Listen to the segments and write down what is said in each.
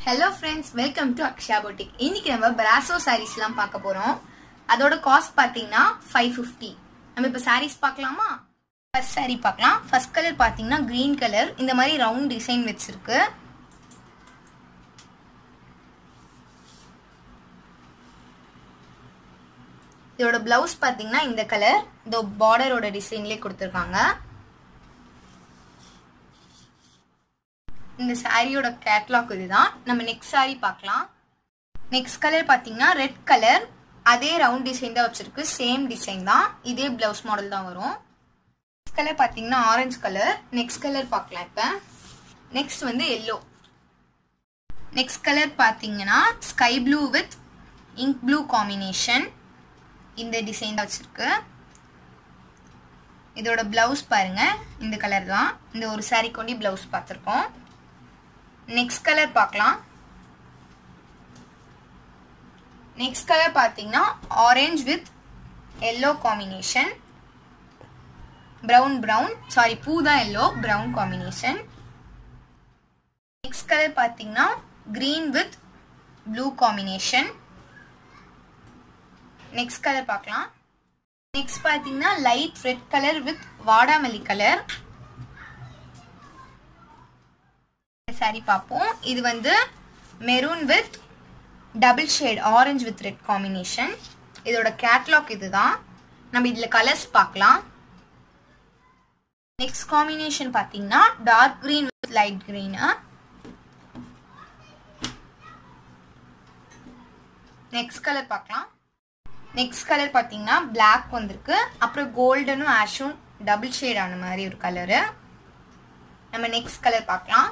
Hello friends, welcome to Akshaya Boutique. இன்னைக்கு நம்ம Brasso sarees எல்லாம் பார்க்க போறோம். அதோட காஸ்ட் பாத்தீங்கன்னா 550. நம்ம இப்ப sarees பார்க்கலாமா? ஃபர்ஸ்ட் saree பார்க்கலாம். ஃபர்ஸ்ட் கலர் பாத்தீங்கன்னா green color. இந்த மாதிரி ரவுண்ட் டிசைன் வெச்சிருக்கு. இதோட blouse பாத்தீங்கன்னா இந்த கலர். இந்த borderோட டிசைன்லயே கொடுத்திருக்காங்க. இந்த சாரியோட கேட்டலாக் இதுதான். நம்ம நெக்ஸ்ட் சாரி பார்க்கலாம். நெக்ஸ்ட் கலர் பாத்தீங்கன்னா ரெட் கலர். அதே ரவுண்ட் டிசைன் தான் வச்சிருக்கு. சேம் டிசைன் தான். இதே பிளவுஸ் மாடல் தான் வரும். நெக்ஸ்ட் கலர் பாத்தீங்கன்னா ஆரஞ்சு கலர். நெக்ஸ்ட் கலர் பார்க்கலாம் இப்ப. நெக்ஸ்ட் வந்து எல்லோ. நெக்ஸ்ட் கலர் பாத்தீங்கன்னா sky blue with ink blue combination. இந்த டிசைன் தான் வச்சிருக்கு. இதோட பிளவுஸ் பாருங்க. இந்த கலர் தான். இந்த ஒரு சாரி கொண்டு பிளவுஸ் பார்த்திருக்கோம். நெக்ஸ்ட் கலர் பார்க்கலாம். நெக்ஸ்ட் கலர் பாத்தீங்கன்னா orange with yellow combination. Brown sari பூ தான் yellow, brown combination. Next colour பாத்தீங்கன்னா green with blue combination. Next colour பார்க்கலாம். நெக்ஸ்ட் பாத்தீங்கன்னா லைட் ரெட் கலர் வித் வாடாமல்லி கலர். சாரி பாப்போம். இது வந்து maroon with double shade orange with red combination. இதோட கேட்டலாக் இதுதான். நம்ம இதுல கலர்ஸ் பார்க்கலாம். நெக்ஸ்ட் காம்பினேஷன் பாத்தீங்கன்னா dark green with light green. Next colour பார்க்கலாம். நெக்ஸ்ட் கலர் பாத்தீங்கன்னா பிளாக் வந்திருக்கு. அப்புறம் கோல்டனும் ஆஷும் டபுள் ஷேட் ஆன மாதிரி ஒரு கலரு. நம்ம நெக்ஸ்ட் கலர் பார்க்கலாம்.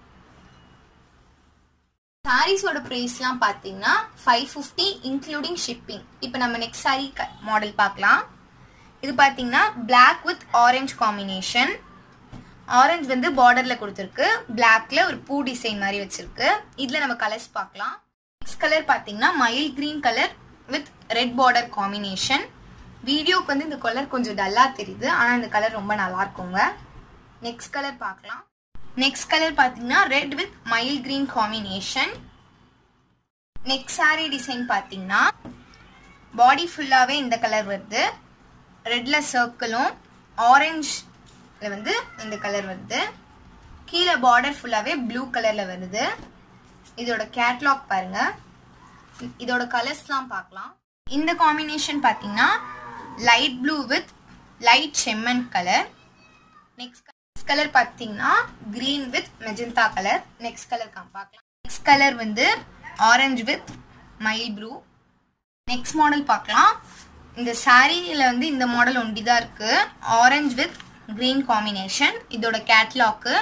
சாரீஸோட பிரைஸ்லாம் பாத்தீங்கன்னா 550 இன்க்ளூடிங் ஷிப்பிங். இப்போ நம்ம நெக்ஸ்ட் சாரி மாடல் பார்க்கலாம். இது பாத்தீங்கன்னா black with orange combination. Orange வந்து பார்டர்ல கொடுத்துருக்கு. பிளாக்ல ஒரு பூ டிசைன் மாதிரி வச்சிருக்கு. இதுல நம்ம கலர்ஸ் பார்க்கலாம். நெக்ஸ்ட் கலர் பாத்தீங்கன்னா mild green colour with red border combination. வீடியோக்கு வந்து இந்த கலர் கொஞ்சம் டல்லா தெரியுது, ஆனா இந்த கலர் ரொம்ப நல்லா இருக்குங்க. நெக்ஸ்ட் கலர் பார்க்கலாம். நெக்ஸ்ட் கலர் பாத்தீங்கன்னா red with mild green combination. Next sari design பாத்தீங்கன்னா பாடி ஃபுல்லாவே இந்த கலர் வருது. ரெட்ல சர்க்கிளும் ஆரஞ்சுல வந்து இந்த கலர் வருது. கீழே பார்டர் ஃபுல்லாவே ப்ளூ கலர்ல வருது. இதோட கேட்டலாக் பாருங்க. இதோட கலர்ஸ்லாம் பார்க்கலாம். இந்த காம்பினேஷன் பாத்தீங்கன்னா லைட் ப்ளூ வித் லைட் செம்மன் கலர். நெக்ஸ்ட் கலர் பாத்தீங்கன்னா green with magenta colour. Next colour பார்க்கலாம். நெக்ஸ்ட் கலர் வந்து orange with mild blue. Next model பார்க்கலாம். இந்த சாரியில வந்து இந்த மாடல் ஒண்டிதான் இருக்கு. Orange with green combination. இதோட கேட்டலாக்கு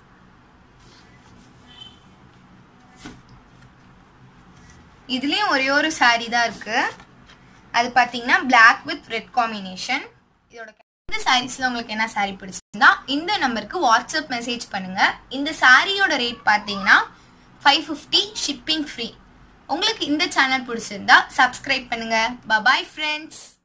இதுலயும் ஒரே ஒரு சாரி தான் இருக்கு. அது பாத்தீங்கன்னா பிளாக் வித் ரெட் காம்பினேஷன். இதோட இந்த சாரீஸ்ல உங்களுக்கு என்ன சாரி பிடிச்சிருந்தா இந்த நம்பருக்கு வாட்ஸ்அப் மெசேஜ் பண்ணுங்க. இந்த சாரியோட ரேட் பாத்தீங்கன்னா 550 ஷிப்பிங் ஃப்ரீ. உங்களுக்கு இந்த சேனல் பிடிச்சிருந்தா சப்ஸ்கிரைப் பண்ணுங்க. Bye friends.